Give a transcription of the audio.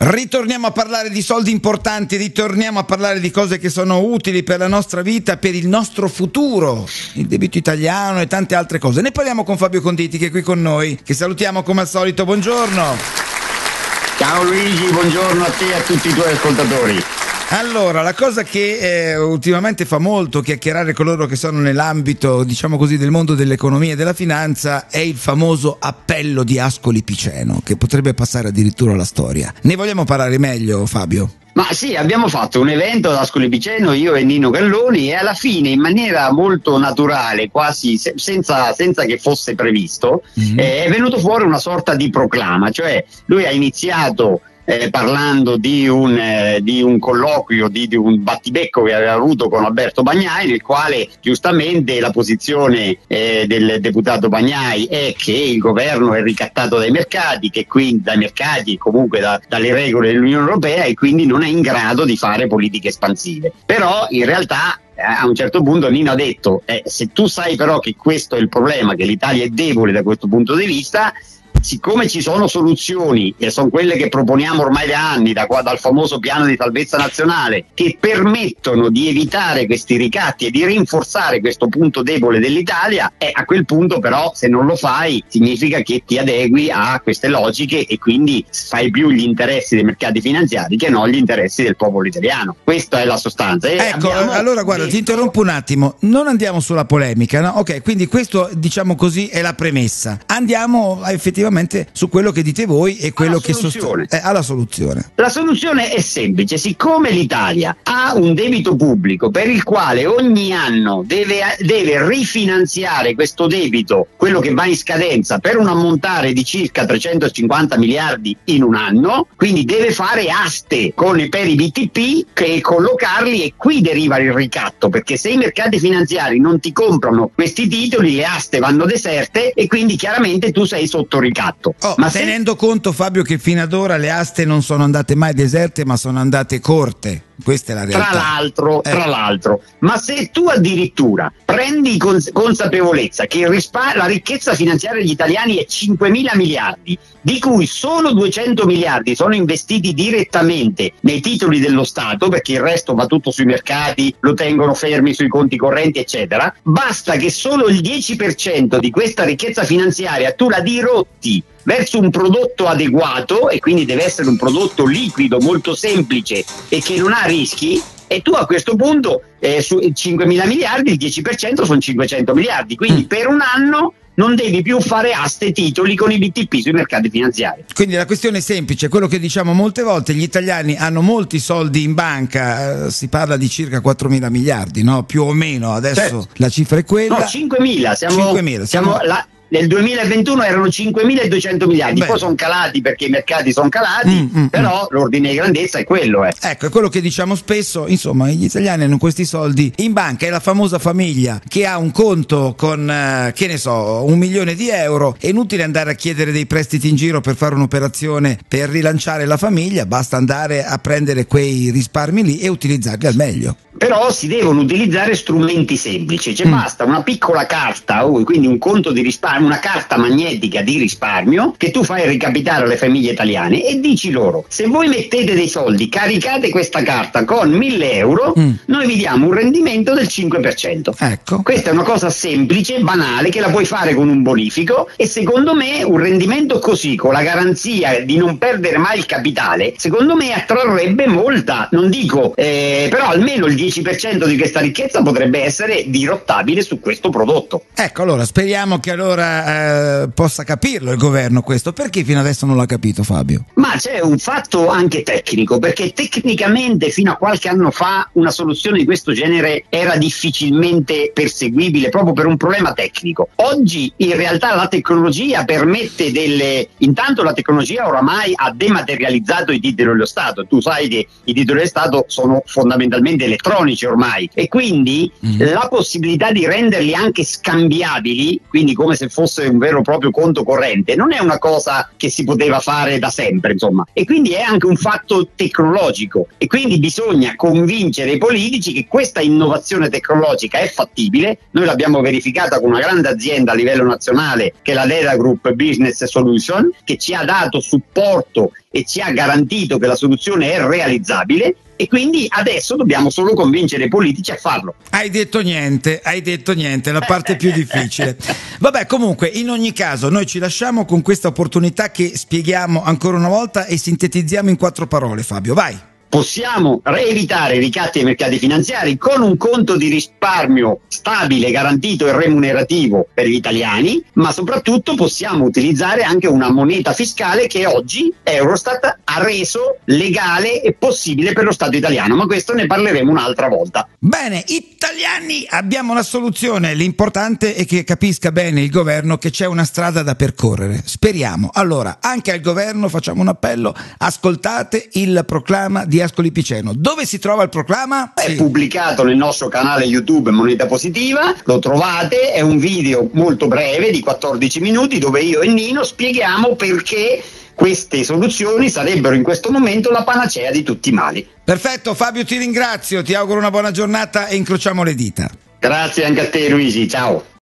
Ritorniamo a parlare di soldi importanti, ritorniamo a parlare di cose che sono utili per la nostra vita, per il nostro futuro, il debito italiano e tante altre cose. Ne parliamo con Fabio Conditi, che è qui con noi, che salutiamo come al solito. Buongiorno. Ciao Luigi, buongiorno a te e a tutti i tuoi ascoltatori. Allora, la cosa che ultimamente fa molto chiacchierare coloro che sono nell'ambito, diciamo così, del mondo dell'economia e della finanza è il famoso appello di Ascoli Piceno, che potrebbe passare addirittura alla storia. Ne vogliamo parlare meglio, Fabio? Ma sì, abbiamo fatto un evento ad Ascoli Piceno, io e Nino Galloni, e alla fine, in maniera molto naturale, quasi senza che fosse previsto, è venuto fuori una sorta di proclama. Cioè lui ha iniziato parlando di un colloquio, di un battibecco che aveva avuto con Alberto Bagnai, nel quale giustamente la posizione del deputato Bagnai è che il governo è ricattato dai mercati, che quindi dai mercati, comunque dalle regole dell'Unione Europea, e quindi non è in grado di fare politiche espansive. Però in realtà a un certo punto Nino ha detto se tu sai però che questo è il problema, che l'Italia è debole da questo punto di vista, siccome ci sono soluzioni, e sono quelle che proponiamo ormai da anni, dal famoso piano di salvezza nazionale, che permettono di evitare questi ricatti e di rinforzare questo punto debole dell'Italia, a quel punto però, se non lo fai, significa che ti adegui a queste logiche e quindi fai più gli interessi dei mercati finanziari che non gli interessi del popolo italiano. Questa è la sostanza. Ecco, allora guarda, ti interrompo un attimo, non andiamo sulla polemica, no? Ok, quindi questo, diciamo così, è la premessa. Andiamo effettivamente su quello che dite voi e quello che alla soluzione. La soluzione è semplice: siccome l'Italia ha un debito pubblico per il quale ogni anno deve rifinanziare questo debito, quello che va in scadenza, per un ammontare di circa 350 miliardi in un anno, quindi deve fare aste per i BTP e collocarli, e qui deriva il ricatto, perché se i mercati finanziari non ti comprano questi titoli, le aste vanno deserte e quindi chiaramente tu sei sotto ricatto. Ma tenendo conto, Fabio, che fino ad ora le aste non sono andate mai deserte, ma sono andate corte. Questa è la realtà. Tra l'altro, ma se tu addirittura prendi consapevolezza che la ricchezza finanziaria degli italiani è 5.000 miliardi, di cui solo 200 miliardi sono investiti direttamente nei titoli dello Stato, perché il resto va tutto sui mercati, lo tengono fermi sui conti correnti, eccetera, basta che solo il 10% di questa ricchezza finanziaria tu la dirotti verso un prodotto adeguato, e quindi deve essere un prodotto liquido, molto semplice e che non ha rischi, e tu a questo punto su 5.000 miliardi il 10% sono 500 miliardi, quindi per un anno non devi più fare aste titoli con i BTP sui mercati finanziari. Quindi la questione è semplice, quello che diciamo molte volte: gli italiani hanno molti soldi in banca, si parla di circa 4.000 miliardi, no? Più o meno, adesso certo. La cifra è quella. No, 5.000, siamo nel 2021 erano 5.200 miliardi, poi sono calati perché i mercati sono calati, però l'ordine di grandezza è quello. Ecco, è quello che diciamo spesso, insomma, gli italiani hanno questi soldi in banca, è la famosa famiglia che ha un conto con, che ne so, 1 milione di euro, è inutile andare a chiedere dei prestiti in giro per fare un'operazione per rilanciare la famiglia, basta andare a prendere quei risparmi lì e utilizzarli al meglio. Però si devono utilizzare strumenti semplici, basta una piccola carta, quindi un conto di risparmio, una carta magnetica di risparmio che tu fai recapitare alle famiglie italiane e dici loro: se voi mettete dei soldi, caricate questa carta con 1.000 euro, noi vi diamo un rendimento del 5%. Ecco. Questa è una cosa semplice, banale, che la puoi fare con un bonifico, e secondo me un rendimento così, con la garanzia di non perdere mai il capitale, secondo me attrarrebbe molta, non dico, però almeno il 10% di questa ricchezza potrebbe essere dirottabile su questo prodotto. Ecco, allora speriamo che possa capirlo il governo questo. Perché fino adesso non l'ha capito, Fabio? Ma c'è un fatto anche tecnico, perché tecnicamente fino a qualche anno fa una soluzione di questo genere era difficilmente perseguibile proprio per un problema tecnico. Oggi in realtà la tecnologia permette intanto la tecnologia oramai ha dematerializzato i titoli dello Stato. Tu sai che i titoli dello Stato sono fondamentalmente elettronici ormai, e quindi la possibilità di renderli anche scambiabili, quindi come se fosse un vero e proprio conto corrente, non è una cosa che si poteva fare da sempre, insomma, e quindi è anche un fatto tecnologico, e quindi bisogna convincere i politici che questa innovazione tecnologica è fattibile. Noi l'abbiamo verificata con una grande azienda a livello nazionale che è la Leda Group Business Solution, che ci ha dato supporto e ci ha garantito che la soluzione è realizzabile, e quindi adesso dobbiamo solo convincere i politici a farlo. Hai detto niente, la parte più difficile. Vabbè, comunque, in ogni caso, noi ci lasciamo con questa opportunità che spieghiamo ancora una volta e sintetizziamo in 4 parole, Fabio, vai. Possiamo evitare i ricatti ai mercati finanziari con un conto di risparmio stabile, garantito e remunerativo per gli italiani, ma soprattutto possiamo utilizzare anche una moneta fiscale che oggi Eurostat ha reso legale e possibile per lo Stato italiano, ma questo ne parleremo un'altra volta. Bene, italiani, abbiamo la soluzione, l'importante è che capisca bene il governo che c'è una strada da percorrere, speriamo. Allora, anche al governo facciamo un appello, ascoltate il proclama di Ascoli Piceno. Dove si trova il proclama? È pubblicato nel nostro canale YouTube Moneta Positiva, lo trovate, è un video molto breve di 14 minuti dove io e Nino spieghiamo perché queste soluzioni sarebbero in questo momento la panacea di tutti i mali. Perfetto, Fabio, ti ringrazio, ti auguro una buona giornata e incrociamo le dita. Grazie anche a te, Luigi, ciao.